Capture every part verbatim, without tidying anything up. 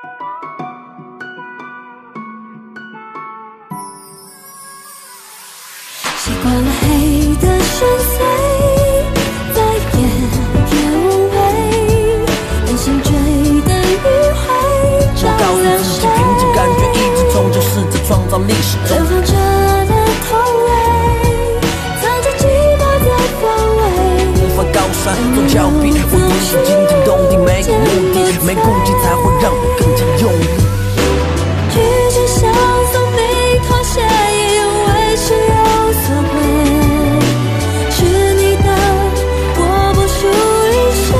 习惯了黑的深邃，再也别无畏，任性追等于会照亮谁？ 凭着感觉一直冲，就是在创造历史中流淌着的痛泪，藏着寂寞在防卫。 无法高山做峭壁，我独自惊天动地，没有目的，没顾忌才会让我更加用力。 举止相送，你妥协，因为是有所谓。是你的，我不属于谁。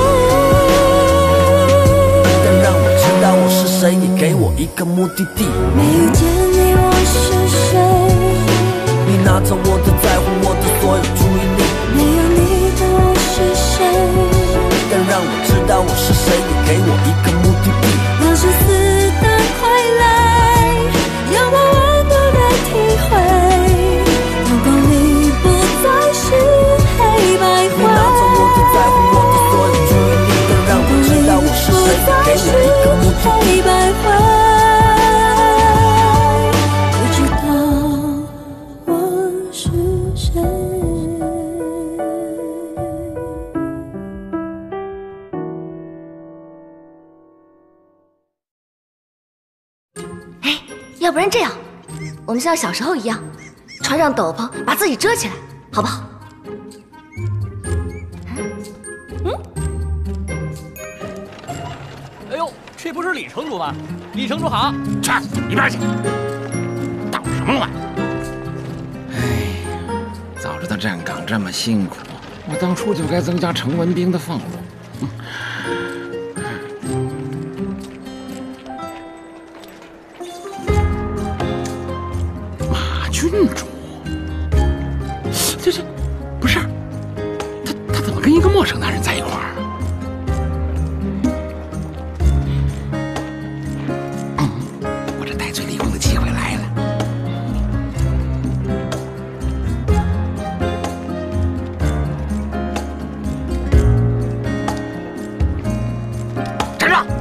但让我知道我是谁，也给我一个目的地。 没遇见你，我是谁？ 你拿走我的在乎，我的所有注意力。 没有你的我是谁？ 但让我知道我是谁，也给我一个目的地。 那是死的快来，让我温度的体会。阳光里不再是黑白灰。 你拿走我的在乎，我的所有注意力。但让我知道我是谁，也给我一个目的地。 黑白灰，不知道我是谁。 哎，要不然这样，我们像小时候一样，穿上斗篷把自己遮起来，好不好？ 哎呦，这不是李城主吗？李城主好！ 去一边去！捣什么乱？哎，早知道站岗这么辛苦，我当初就该增加成文兵的俸禄。嗯马郡主，这这不是他？他怎么跟一个陌生男人在一块儿？我这戴罪立功的机会来了。站住！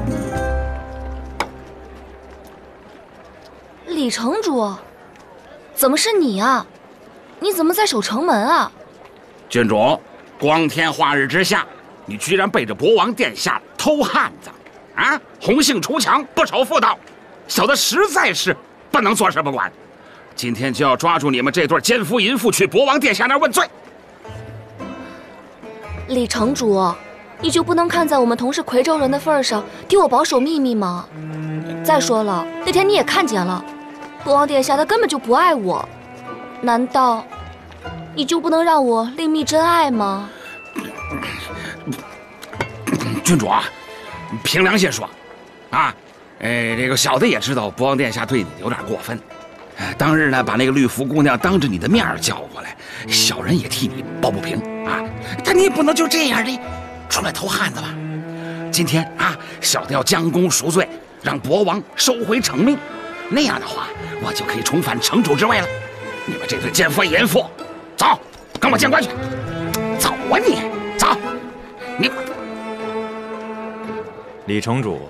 李城主，怎么是你啊？你怎么在守城门啊？ 郡主，光天化日之下，你居然背着博王殿下偷汉子，啊！红杏出墙，不守妇道，小的实在是不能坐视不管。今天就要抓住你们这对奸夫淫妇，去博王殿下那儿问罪。 李城主，你就不能看在我们同是夔州人的份上，替我保守秘密吗？再说了，那天你也看见了，博王殿下他根本就不爱我，难道你就不能让我另觅真爱吗？ 郡主啊，凭良心说，啊，呃，这个小的也知道博王殿下对你有点过分。呃当日呢，把那个绿服姑娘当着你的面叫过来，小人也替你抱不平啊。但你也不能就这样的出来偷汉子吧？今天啊，小的要将功赎罪，让博王收回成命，那样的话，我就可以重返城主之位了。你们这对奸夫淫妇，走，跟我见官去。走啊你，走，你。 李城主，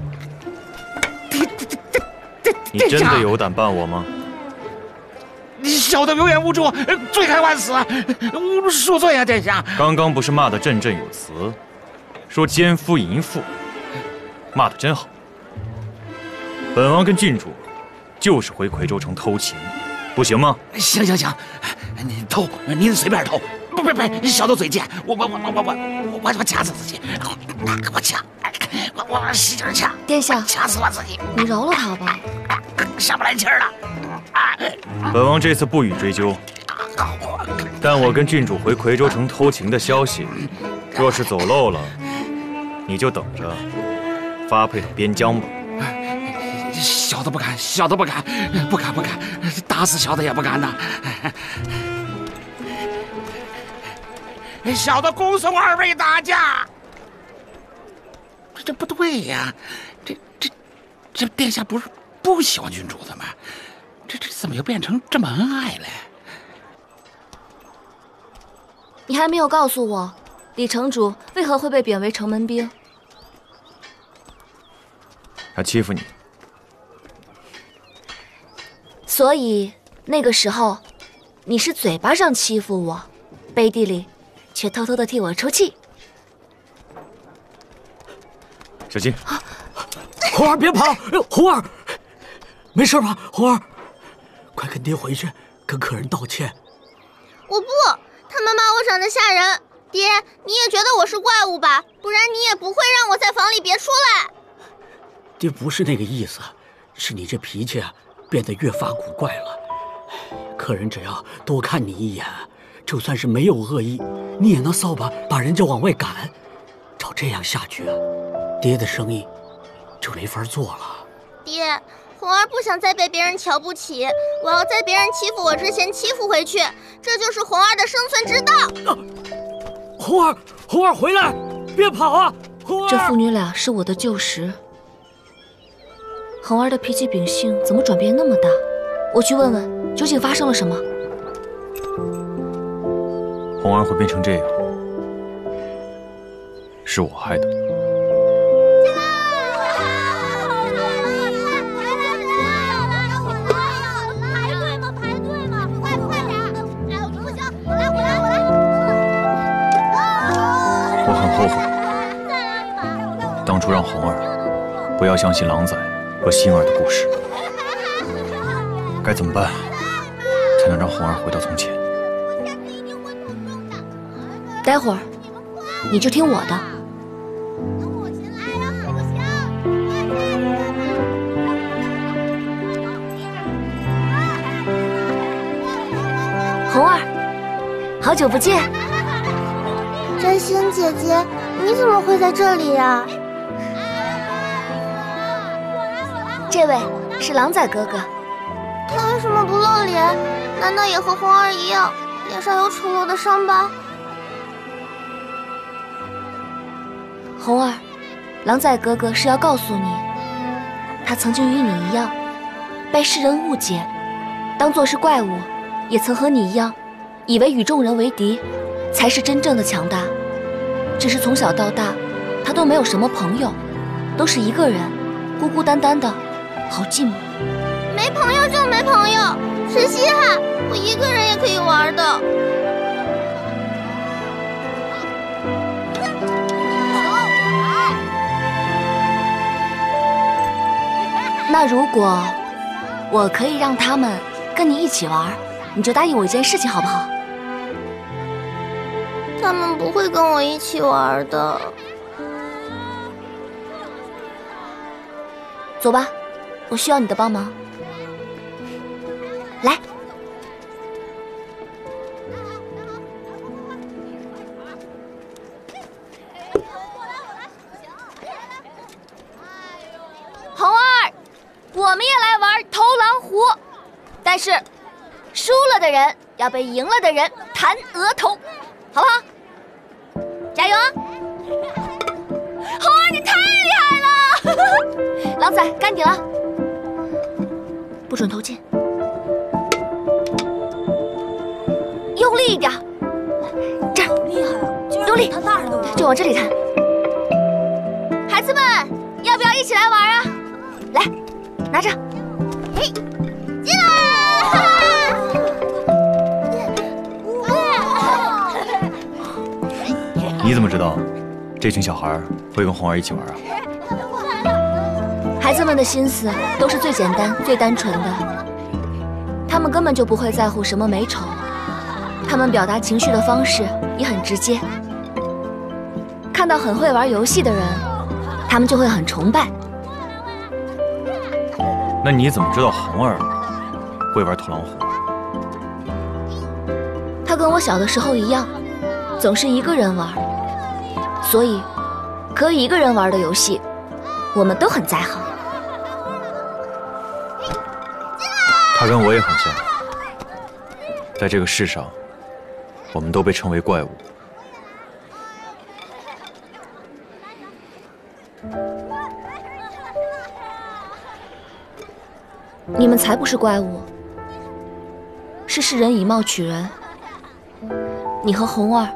你真的有胆办我吗？ 小的有眼无珠，罪该万死，恕罪啊，殿下。 刚刚不是骂得振振有词，说奸夫淫妇，骂得真好。本王跟郡主就是回夔州城偷情，不行吗？ 行行行，你偷，您随便偷。不不不，小的嘴贱，我我我我我我我掐死自己，我掐，我我使劲掐。 殿下， 掐死我自己。 你饶了他吧， 上不来气儿了。 本王这次不予追究，但我跟郡主回夔州城偷情的消息，若是走漏了，你就等着发配到边疆吧。 小的不敢，小的不敢，不敢不敢，打死小的也不敢呐。小的恭送二位大驾。这不对呀，这这这殿下不是不喜欢郡主的吗？这这怎么又变成这么恩爱了？ 你还没有告诉我，李城主为何会被贬为城门兵？ 他欺负你， 所以那个时候，你是嘴巴上欺负我，背地里却偷偷的替我出气。 小心！ 红儿别跑！红儿，没事吧？红儿，快跟爹回去，跟客人道歉。 我不，他们骂我长得吓人。爹，你也觉得我是怪物吧？不然你也不会让我在房里别出来。 爹不是那个意思，是你这脾气啊，变得越发古怪了。客人只要多看你一眼，就算是没有恶意，你也拿扫把把人家往外赶。照这样下去啊，爹的生意就没法做了。 爹，红儿不想再被别人瞧不起，我要在别人欺负我之前欺负回去，这就是红儿的生存之道。啊， 红儿，红儿回来，别跑啊！红儿， 这父女俩是我的旧识。红儿的脾气秉性怎么转变那么大？我去问问，究竟发生了什么？ 红儿会变成这样，是我害的。我很后悔，当初让红儿不要相信狼崽和星儿的故事。该怎么办，才能让红儿回到从前？ 待会儿你就听我的。红儿，好久不见。 摘星姐姐，你怎么会在这里呀？ 这位是狼崽哥哥。 他为什么不露脸？难道也和红儿一样，脸上有丑陋的伤疤？ 红儿，狼崽哥哥是要告诉你，他曾经与你一样，被世人误解，当作是怪物，也曾和你一样，以为与众人为敌，才是真正的强大。只是从小到大，他都没有什么朋友，都是一个人，孤孤单单的，好寂寞。 没朋友就没朋友，谁稀罕？我一个人也可以玩的。 那如果我可以让他们跟你一起玩，你就答应我一件事情好不好？ 他们不会跟我一起玩的。 走吧，我需要你的帮忙。来，红儿，我们也来玩投狼湖，但是输了的人要被赢了的人弹额头，好不好？加油啊！红儿，你太厉害了！狼崽，该你了，不准投进。用力一点，这儿厉害啊！用力，弹大人的就往这里弹。孩子们，要不要一起来玩啊？来，拿着。嘿，进来！ 你怎么知道这群小孩会跟红儿一起玩啊？ 孩子们的心思都是最简单、最单纯的，他们根本就不会在乎什么美丑。他们表达情绪的方式也很直接，看到很会玩游戏的人，他们就会很崇拜。 那你怎么知道红儿会玩投狼湖？ 他跟我小的时候一样，总是一个人玩，所以可以一个人玩的游戏，我们都很在行。 他跟我也很像，在这个世上，我们都被称为怪物。 你们才不是怪物，是世人以貌取人。你和红儿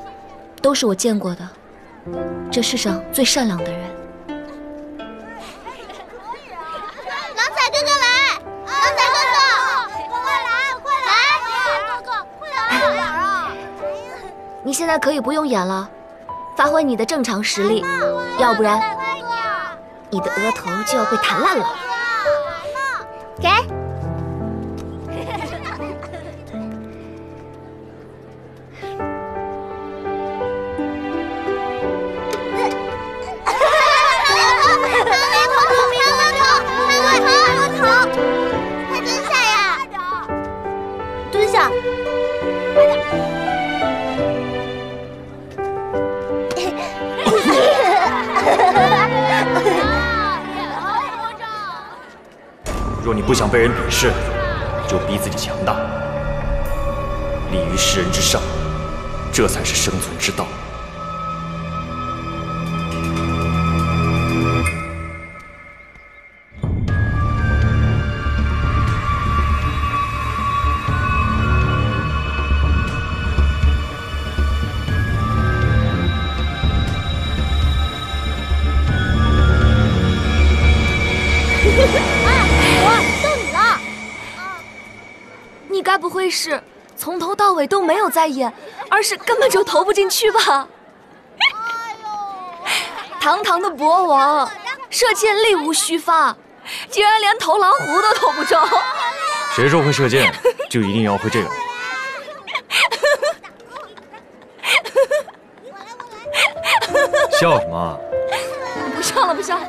都是我见过的这世上最善良的人。 现在可以不用演了，发挥你的正常实力，要不然你的额头就要被弹烂了。 给。 若你不想被人鄙视，就逼自己强大，立于世人之上，这才是生存之道。 该不会是从头到尾都没有在演，而是根本就投不进去吧？堂堂的国王，射箭力无虚发，竟然连投狼狐都投不中。 谁说会射箭就一定要会这个？笑什么？ 不笑了，不笑了。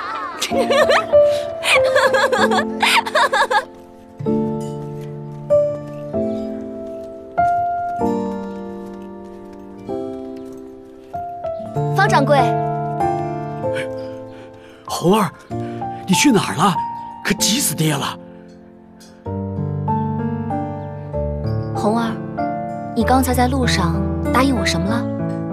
方掌柜， 红儿，你去哪儿了？可急死爹了！ 红儿，你刚才在路上答应我什么了？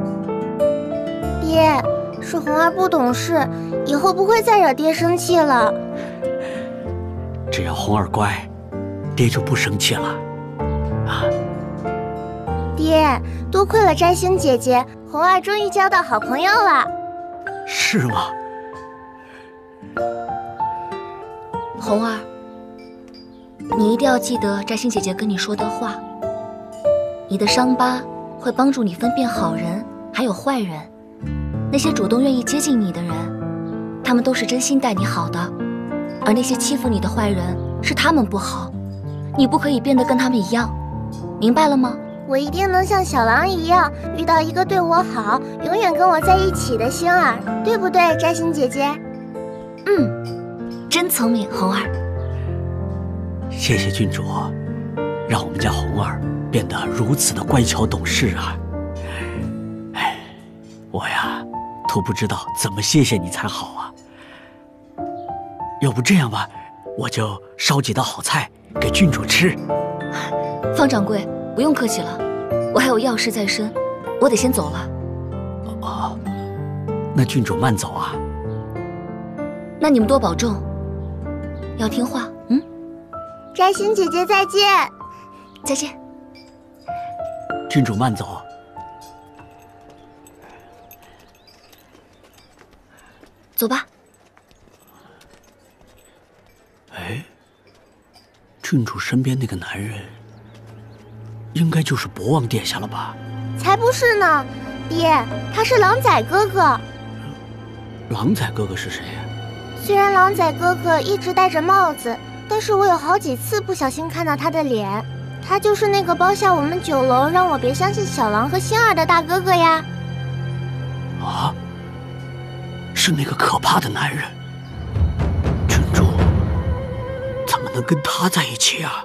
爹，是红儿不懂事，以后不会再惹爹生气了。 只要红儿乖，爹就不生气了。啊！ 爹，多亏了摘星姐姐，红儿终于交到好朋友了。 是吗？ 红儿，你一定要记得摘星姐姐跟你说的话。你的伤疤会帮助你分辨好人还有坏人。那些主动愿意接近你的人，他们都是真心待你好的；而那些欺负你的坏人，是他们不好。你不可以变得跟他们一样，明白了吗？ 我一定能像小狼一样，遇到一个对我好、永远跟我在一起的星儿，对不对，摘星姐姐？ 嗯，真聪明，红儿。 谢谢郡主，让我们家红儿变得如此的乖巧懂事啊！哎，我呀，都不知道怎么谢谢你才好啊。要不这样吧，我就烧几道好菜给郡主吃。 方掌柜，不用客气了，我还有要事在身，我得先走了。 哦，那郡主慢走啊。 那你们多保重，要听话。嗯， 摘星姐姐再见。 再见。 郡主慢走。 走吧。 哎，郡主身边那个男人，应该就是博望殿下了吧？ 才不是呢，爹，他是狼崽哥哥。 狼崽哥哥是谁呀？ 虽然狼崽哥哥一直戴着帽子，但是我有好几次不小心看到他的脸。他就是那个包下我们酒楼让我别相信小狼和星儿的大哥哥呀。 啊，是那个可怕的男人。郡主怎么能跟他在一起啊？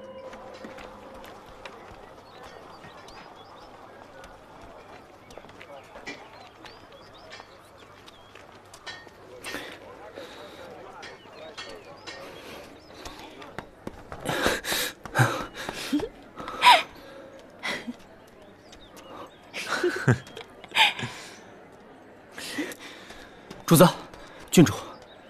主子，郡主。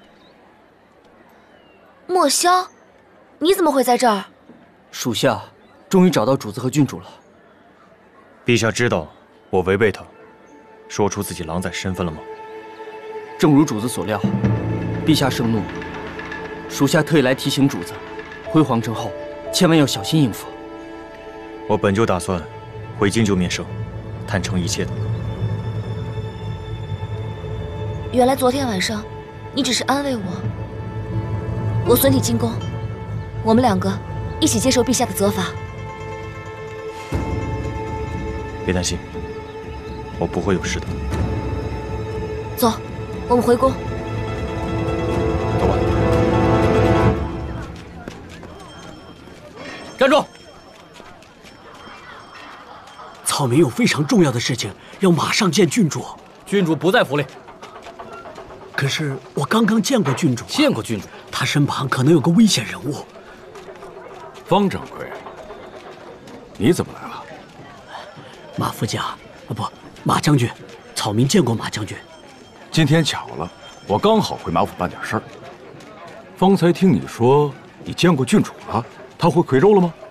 墨萧，你怎么会在这儿？ 属下终于找到主子和郡主了。 陛下知道我违背他，说出自己狼崽身份了吗？ 正如主子所料，陛下盛怒，属下特意来提醒主子，回皇城后千万要小心应付。 我本就打算回京就面圣， 坦诚一切的。 原来昨天晚上，你只是安慰我。我随你进宫，我们两个一起接受陛下的责罚。 别担心，我不会有事的。 走，我们回宫。 走吧。 站住！ 草民有非常重要的事情要马上见郡主。 郡主不在府里。 可是我刚刚见过郡主、啊， 见过郡主， 他身旁可能有个危险人物。 方掌柜，你怎么来了？ 马副将，啊不，马将军，草民见过马将军。 今天巧了，我刚好回马府办点事儿。方才听你说你见过郡主了，她回夔州了吗？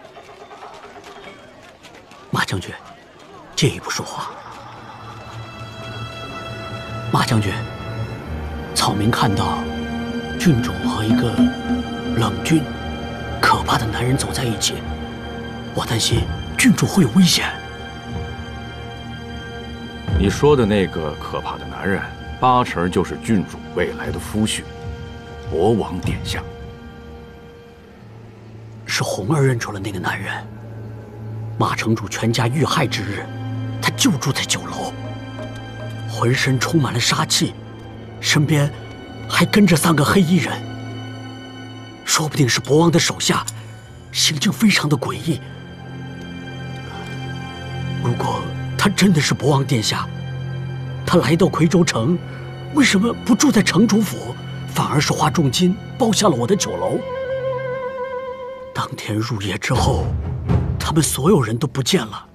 马将军，借一步说话。马将军。草民看到郡主和一个冷峻、可怕的男人走在一起，我担心郡主会有危险。 你说的那个可怕的男人，八成就是郡主未来的夫婿，博王殿下。 是红儿认出了那个男人。马城主全家遇害之日，他就住在酒楼，浑身充满了杀气。身边还跟着三个黑衣人，说不定是博王的手下，行径非常的诡异。如果他真的是博王殿下，他来到夔州城，为什么不住在城主府，反而是花重金包下了我的酒楼？当天入夜之后，他们所有人都不见了。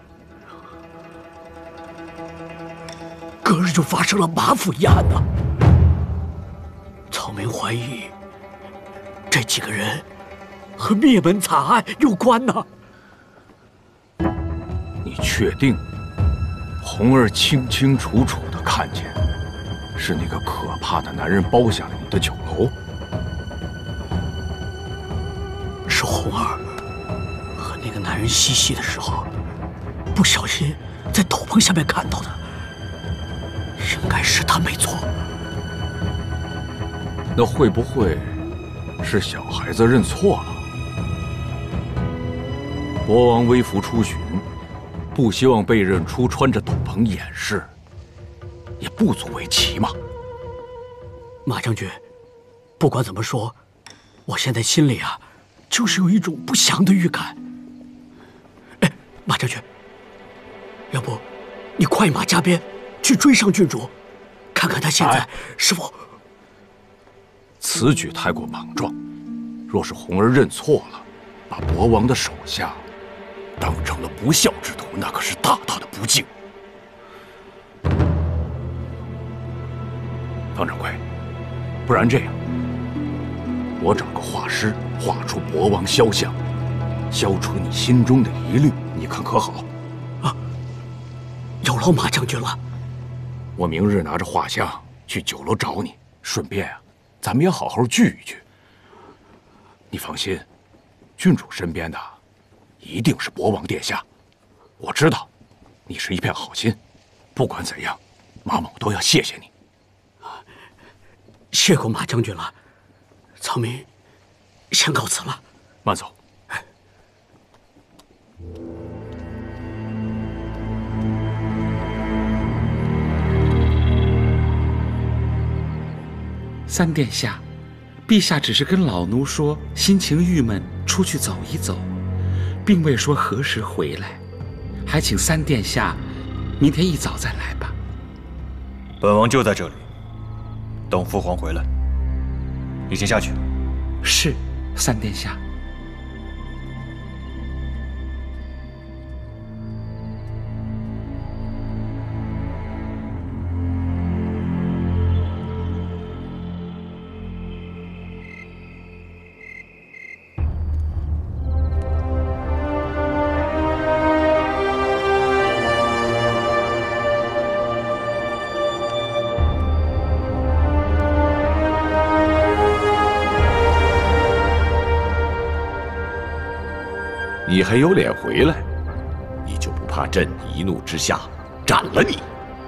隔日就发生了马府一案呢。草民怀疑这几个人和灭门惨案有关呢。 你确定红儿清清楚楚地看见是那个可怕的男人包下了你的酒楼？ 是红儿和那个男人嬉戏的时候，不小心在斗篷下面看到的。应该是他没错。 那会不会是小孩子认错了？国王微服出巡，不希望被认出穿着斗篷掩饰，也不足为奇嘛。 马将军，不管怎么说，我现在心里啊，就是有一种不祥的预感。哎，马将军，要不你快马加鞭去追上郡主，看看她现在是否…… 此举太过莽撞，若是红儿认错了，把博王的手下当成了不孝之徒，那可是大大的不敬。方掌柜，不然这样，我找个画师画出博王肖像，消除你心中的疑虑，你看可好？ 啊，有劳马将军了。 我明日拿着画像去酒楼找你，顺便啊，咱们也好好聚一聚。你放心，郡主身边的一定是博王殿下。我知道你是一片好心，不管怎样，马某都要谢谢你。 谢过马将军了，草民先告辞了。 慢走。 三殿下，陛下只是跟老奴说心情郁闷，出去走一走，并未说何时回来，还请三殿下明天一早再来吧。 本王就在这里，等父皇回来。你先下去。 是，三殿下。 你还有脸回来？你就不怕怕朕一怒之下斩了你。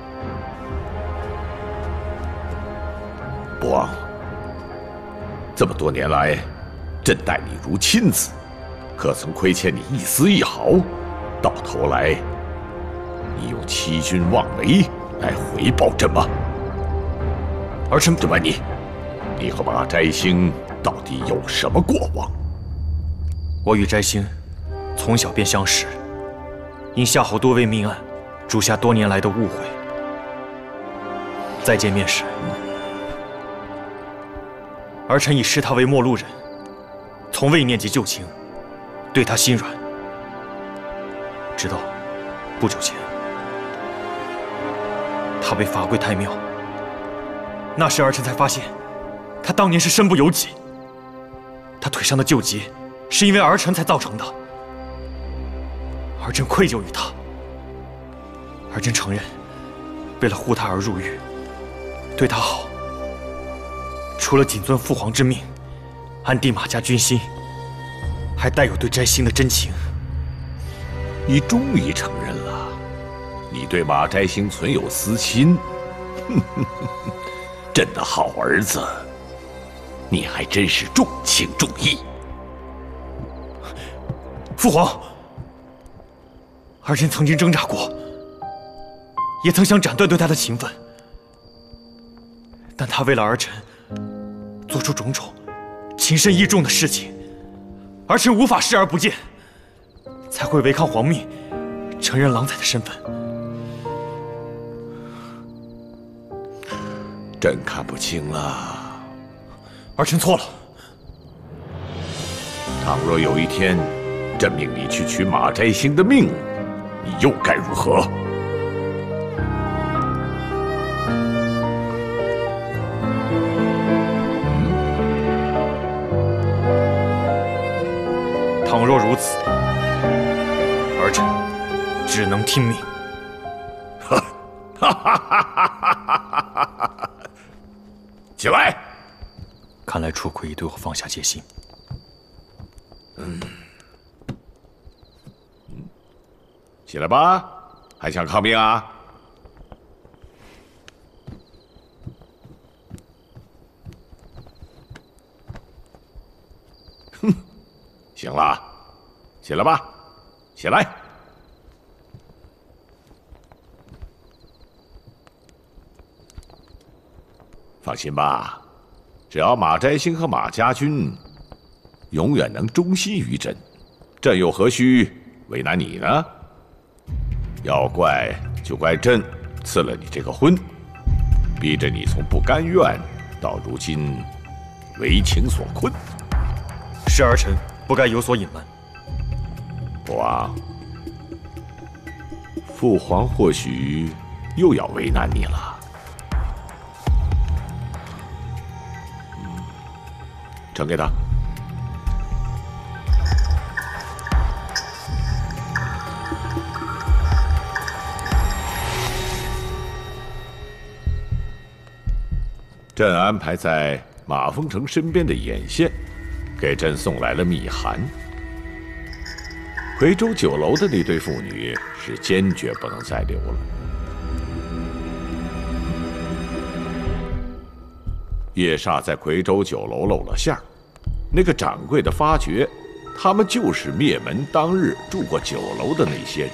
博王，这么多年来，朕待你如亲子，可曾亏欠你一丝一毫？到头来，你用欺君妄为来回报朕吗？ 儿臣就问你，你和马摘星到底有什么过往？ 我与摘星从小便相识，因夏侯多为命案，铸下多年来的误会。再见面时，儿臣以视他为陌路人，从未念及旧情，对他心软。直到不久前，他被罚跪太庙，那时儿臣才发现，他当年是身不由己。他腿上的旧疾，是因为儿臣才造成的。儿臣愧疚于他，儿臣承认，为了护他而入狱，对他好。除了谨遵父皇之命，安定马家军心，还带有对摘星的真情。 你终于承认了，你对马摘星存有私心。朕的好儿子，你还真是重情重义。 父皇，儿臣曾经挣扎过，也曾想斩断对他的情分，但他为了儿臣做出种种情深义重的事情，儿臣无法视而不见，才会违抗皇命，承认郎才的身份。 朕看不清了， 儿臣错了。 倘若有一天，朕命你去取马摘星的命，你又该如何？ 倘若如此，儿臣只能听命。 起来！ 看来楚奎已对我放下戒心。 嗯，起来吧，还想抗命啊？哼，行了，起来吧，起来。放心吧，只要马摘星和马家军永远能忠心于朕，朕又何须为难你呢？要怪就怪朕赐了你这个婚，逼着你从不甘愿到如今为情所困。 是儿臣不该有所隐瞒。 国王，父皇或许又要为难你了。呈给他。朕安排在马丰成身边的眼线，给朕送来了密函。夔州酒楼的那对父女是坚决不能再留了。叶煞在夔州酒楼露了馅儿，那个掌柜的发觉，他们就是灭门当日住过酒楼的那些人。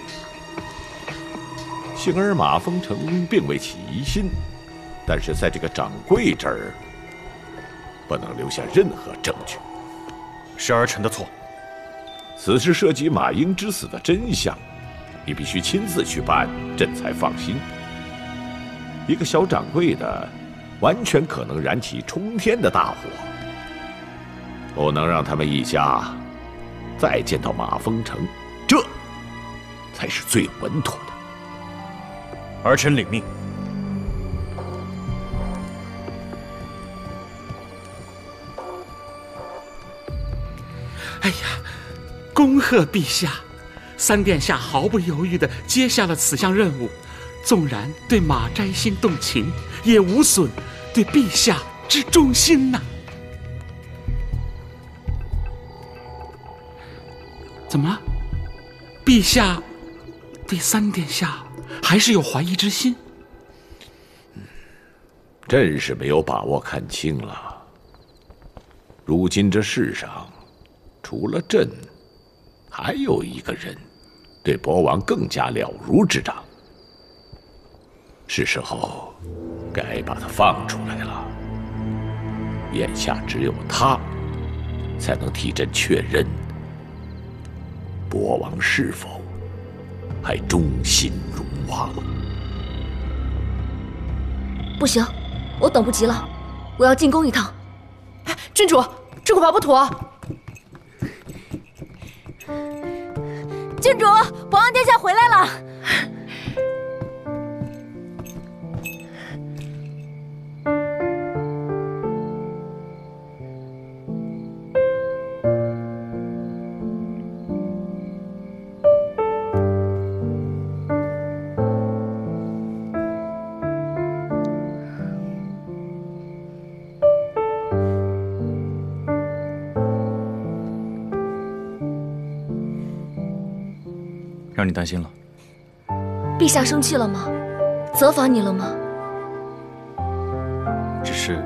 幸而马丰成并未起疑心，但是在这个掌柜这儿，不能留下任何证据。 是儿臣的错。 此事涉及马英之死的真相，你必须亲自去办，朕才放心。一个小掌柜的，完全可能燃起冲天的大火。不能让他们一家再见到马丰成，这才是最稳妥的。 儿臣领命。 哎呀，恭贺陛下！三殿下毫不犹豫地接下了此项任务，纵然对马摘星动情，也无损对陛下之忠心呐。怎么，陛下对三殿下还是有怀疑之心。 朕是没有把握看清了。如今这世上，除了朕，还有一个人对博王更加了如指掌。是时候该把他放出来了。眼下只有他，才能替朕确认博王是否还忠心如王。 不行，我等不及了，我要进宫一趟。 郡主，这恐怕不妥。 郡主，博王殿下回来了。 让你担心了。 陛下生气了吗？责罚你了吗？ 只是……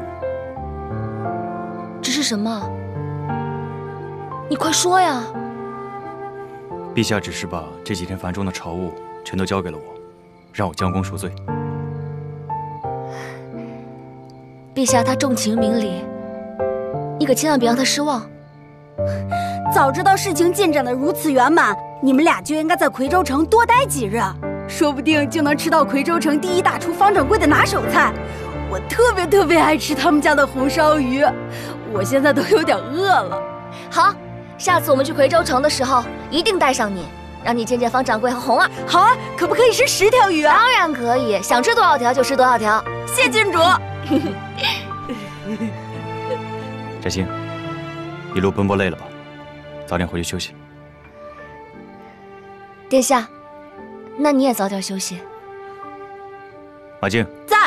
只是什么？你快说呀！ 陛下只是把这几天繁重的朝务全都交给了我，让我将功赎罪。 陛下他重情明理，你可千万别让他失望。 早知道事情进展得如此圆满，你们俩就应该在夔州城多待几日，说不定就能吃到夔州城第一大厨方掌柜的拿手菜。我特别特别爱吃他们家的红烧鱼，我现在都有点饿了。 好，下次我们去夔州城的时候，一定带上你，让你见见方掌柜和红儿。 好啊，可不可以吃十条鱼啊？ 当然可以，想吃多少条就吃多少条。 谢郡主。 摘星，一路奔波累了吧？早点回去休息。 殿下，那你也早点休息。 马静在，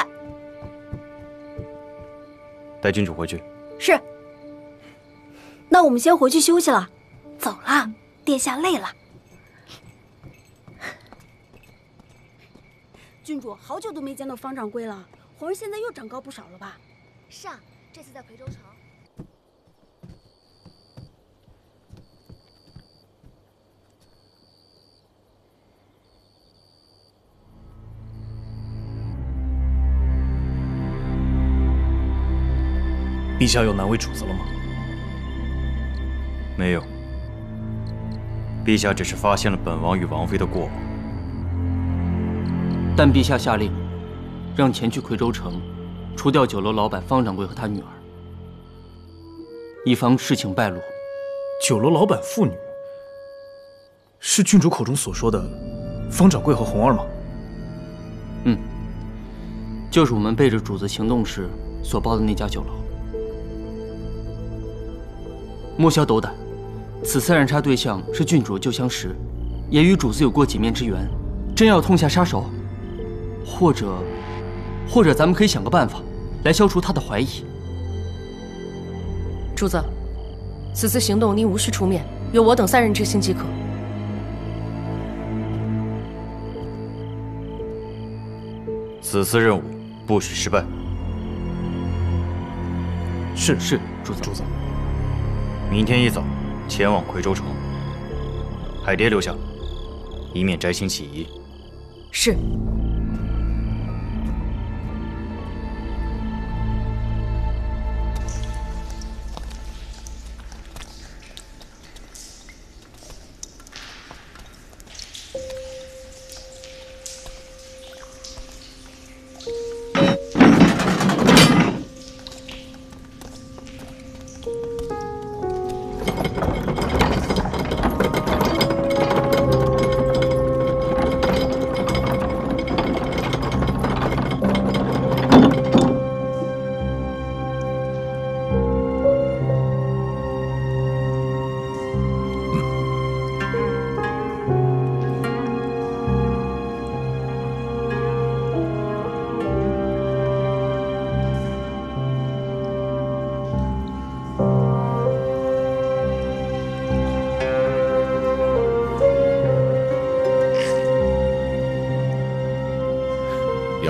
带郡主回去。 是。那我们先回去休息了。走了，殿下累了。郡主，好久都没见到方掌柜了，皇儿现在又长高不少了吧？ 是啊，这次在夔州城。 陛下有难为主子了吗？ 没有，陛下只是发现了本王与王妃的过往。 但陛下下令，让前去夔州城，除掉酒楼老板方掌柜和他女儿，以防事情败露。 酒楼老板妇女，是郡主口中所说的方掌柜和红儿吗？ 嗯，就是我们背着主子行动时所包的那家酒楼。莫小斗胆，此次暗杀对象是郡主旧相识，也与主子有过几面之缘。真要痛下杀手，或者，或者咱们可以想个办法，来消除他的怀疑。 主子，此次行动您无需出面，由我等三人执行即可。 此次任务不许失败。 是是，主子。 主子。 明天一早前往夔州城，海蝶留下，以免摘星起疑。 是。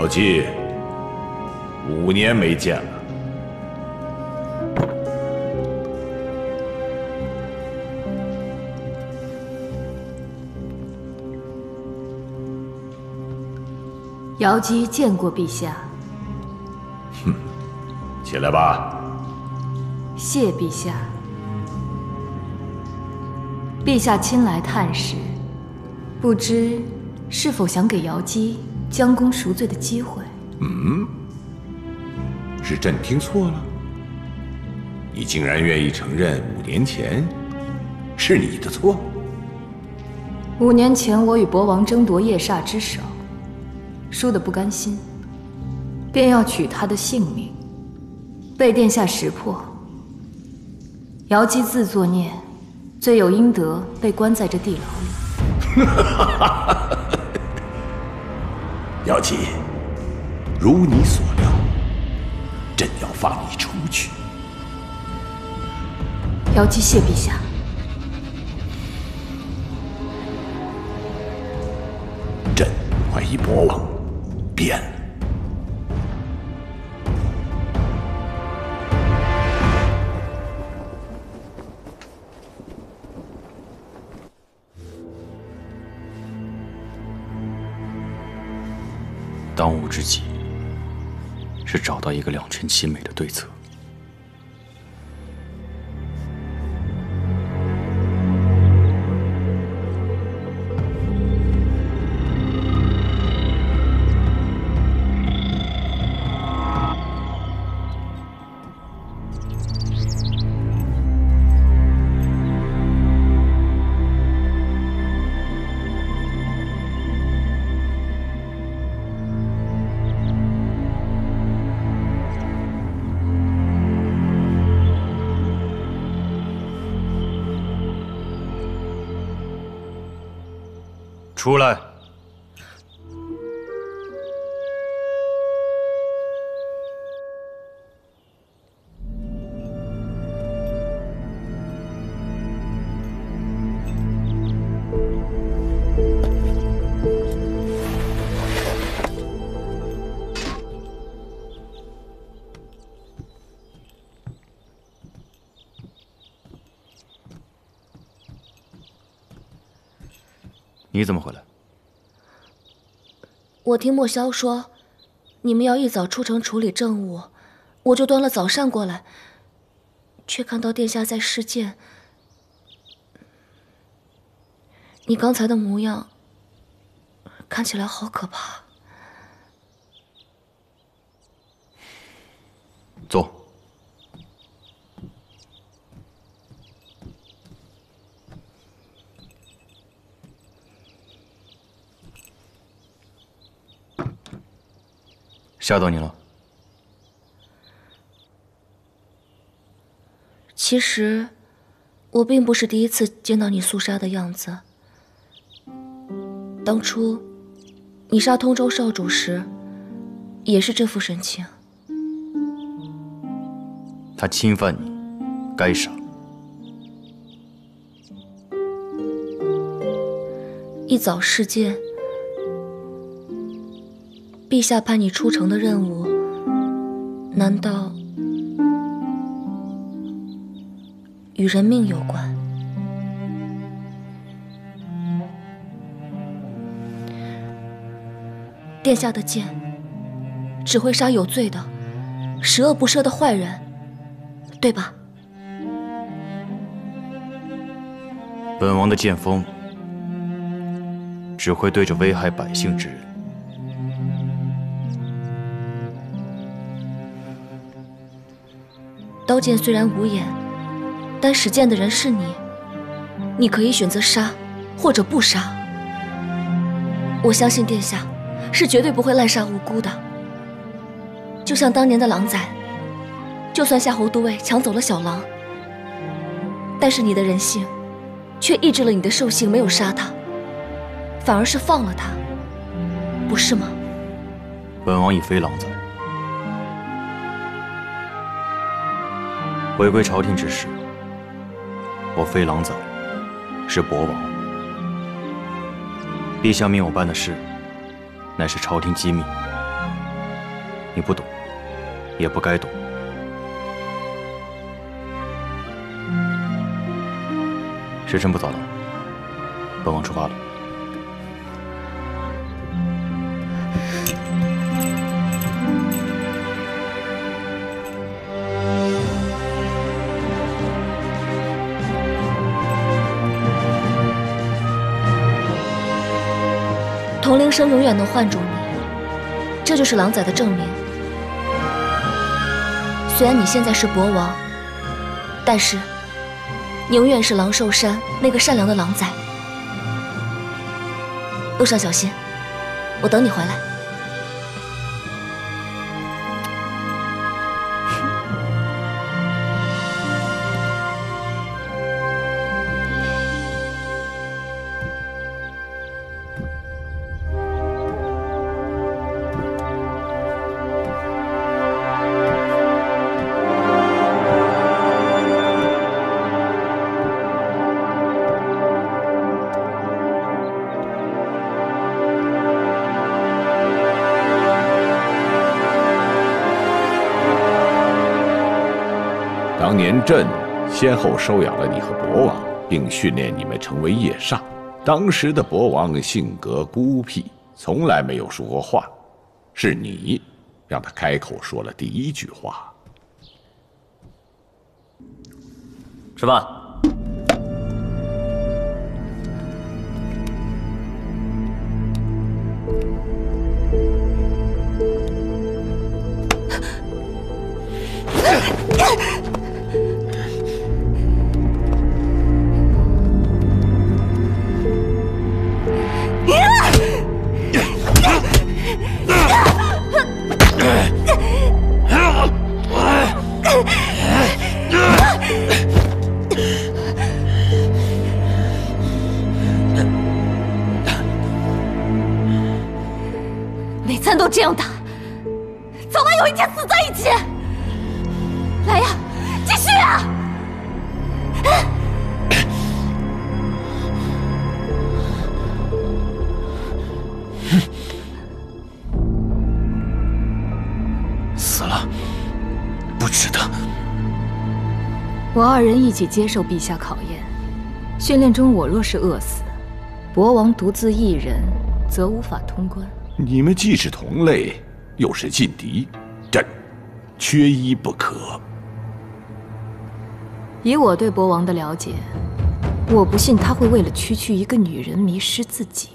姬，五年没见了。 瑶姬见过陛下。 哼，起来吧。 谢陛下。陛下亲来探视，不知是否想给瑶姬将功赎罪的机会？ 嗯，是朕听错了？你竟然愿意承认五年前是你的错？ 五年前我与博王争夺夜煞之首，输得不甘心，便要取他的性命，被殿下识破。瑶姬自作孽，罪有应得，被关在这地牢里。 瑶姬，如你所料，朕要放你出去。 瑶姬谢陛下。 朕怀疑博王变了。 当务之急是找到一个两全其美的对策。出来！你怎么回来？ 我听莫萧说，你们要一早出城处理政务，我就端了早膳过来，却看到殿下在侍剑。你刚才的模样，看起来好可怕。 坐。吓到你了？ 其实，我并不是第一次见到你肃杀的样子。当初，你杀通州少主时，也是这副神情。 他侵犯你，该杀。 一早事件。陛下派你出城的任务，难道与人命有关？殿下的剑只会杀有罪的、十恶不赦的坏人，对吧？ 本王的剑锋只会对着危害百姓之人。 刀剑虽然无眼，但使剑的人是你，你可以选择杀，或者不杀。我相信殿下是绝对不会滥杀无辜的。就像当年的狼崽，就算夏侯都尉抢走了小狼，但是你的人性却抑制了你的兽性，没有杀他，反而是放了他，不是吗？ 本王已非狼崽。回归朝廷之时，我非狼崽，是博王。陛下命我办的事，乃是朝廷机密， 你不懂，也不该懂。时辰不早了，本王出发了。 同龄生永远能唤住你，这就是狼崽的证明。虽然你现在是国王，但是你永远是狼兽山那个善良的狼崽。路上小心，我等你回来。 当年朕先后收养了你和博王，并训练你们成为夜煞。当时的博王性格孤僻，从来没有说过话，是你让他开口说了第一句话。 吃饭。 每餐都这样打，早晚有一天死在一起。来呀，继续啊！ 死了，不值得。 我二人一起接受陛下考验，训练中我若是饿死，博王独自一人，则无法通关。 你们既是同类，又是劲敌，朕缺一不可。 以我对博王的了解，我不信他会为了区区一个女人迷失自己。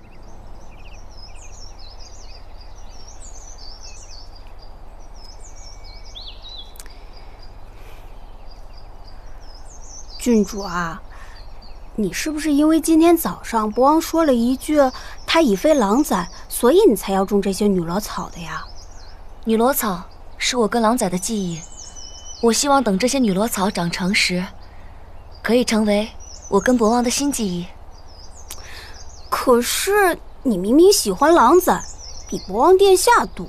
郡主啊，你是不是因为今天早上博王说了一句“他已非狼崽”，所以你才要种这些女萝草的呀？ 女萝草是我跟狼崽的记忆，我希望等这些女萝草长成时，可以成为我跟博王的新记忆。 可是你明明喜欢狼崽，比博王殿下多。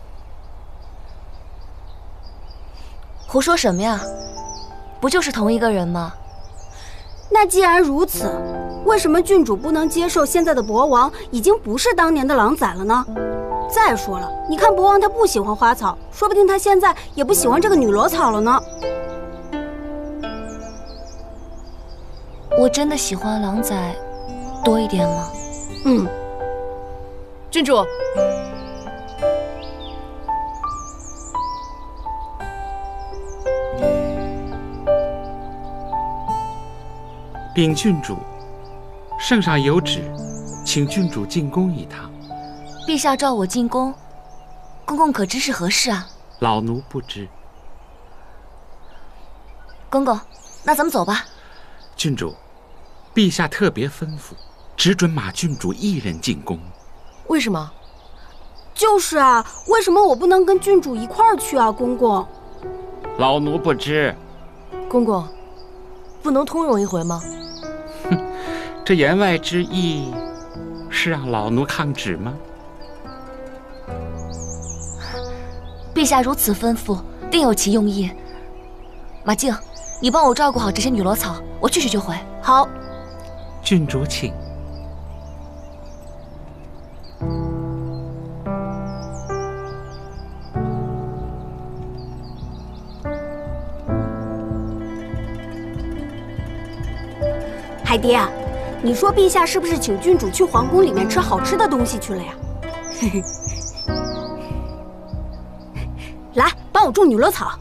胡说什么呀？不就是同一个人吗？ 那既然如此，为什么郡主不能接受现在的博王已经不是当年的狼崽了呢？再说了，你看博王他不喜欢花草，说不定他现在也不喜欢这个女萝草了呢。 我真的喜欢狼崽多一点吗？ 嗯。 郡主， 禀郡主，圣上有旨，请郡主进宫一趟。 陛下召我进宫，公公可知是何事啊？ 老奴不知。 公公，那咱们走吧。 郡主，陛下特别吩咐，只准马郡主一人进宫。 为什么？ 就是啊，为什么我不能跟郡主一块儿去啊，公公？ 老奴不知。 公公，不能通融一回吗？ 哼，这言外之意是让老奴抗旨吗？ 陛下如此吩咐，定有其用意。马静，你帮我照顾好这些女萝草，我去去就回。 好。 郡主请。 海蝶，你说陛下是不是请郡主去皇宫里面吃好吃的东西去了呀？嘿嘿，来，帮我种女萝草。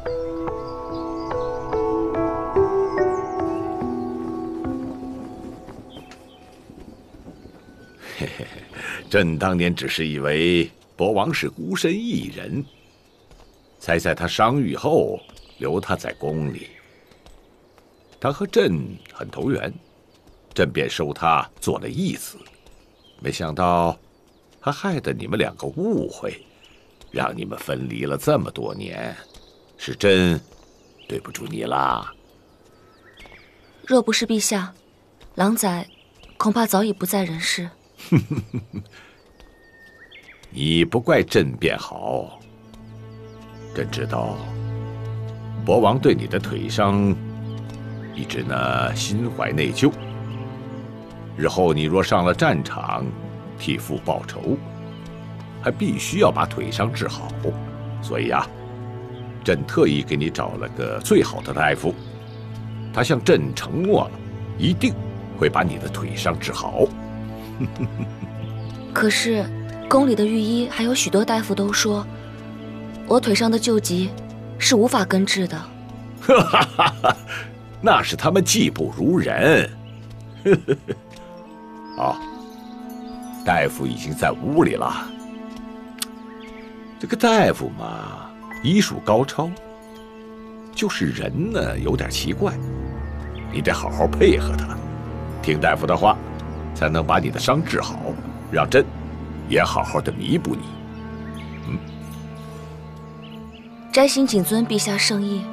嘿嘿，朕当年只是以为博王是孤身一人，才在他伤愈后留他在宫里。他和朕很投缘，朕便收他做了义子。没想到，还害得你们两个误会，让你们分离了这么多年，是朕对不住你啦。 若不是陛下，狼崽恐怕早已不在人世。 你不怪朕便好。朕知道，博王对你的腿伤一直呢心怀内疚。日后你若上了战场，替父报仇，还必须要把腿伤治好。所以啊，朕特意给你找了个最好的大夫，他向朕承诺了，一定会把你的腿伤治好。 可是，宫里的御医还有许多大夫都说，我腿上的旧疾是无法根治的。 哈哈哈哈，那是他们技不如人。啊，大夫已经在屋里了。这个大夫嘛，医术高超，就是人呢有点奇怪，你得好好配合他，听大夫的话，才能把你的伤治好，让朕也好好的弥补你。嗯， 摘星谨遵陛下圣意。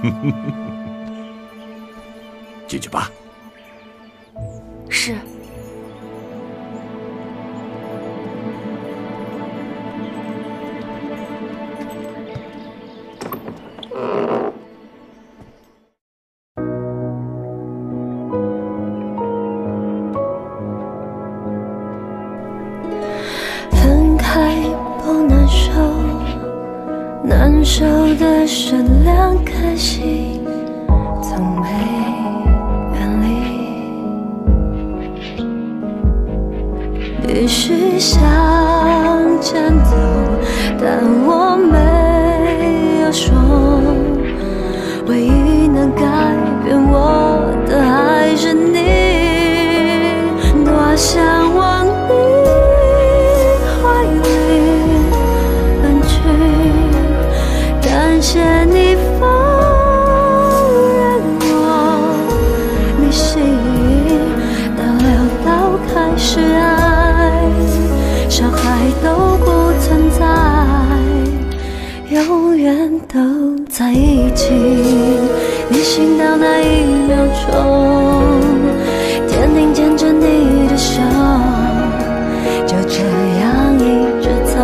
进去吧。 是。 分开不难受，难受的是两颗心从没远离，必须向前走，但我没有说，唯一能改变我的还是你，多想往你怀里奔去，感谢你放任我迷信，到留到开始爱，伤害都不存在，永远都在一起。你醒到那一秒钟，坚定牵着你的手，就这样一直走。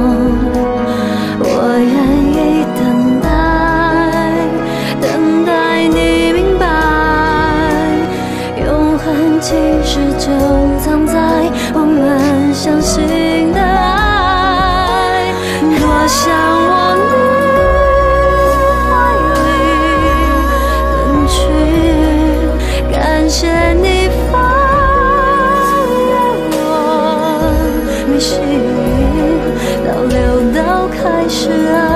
我愿意等待，等待你明白，永恒其实就藏在我们相信的爱。多想往你怀里奔去，感谢你放任我迷信，到留到开始爱。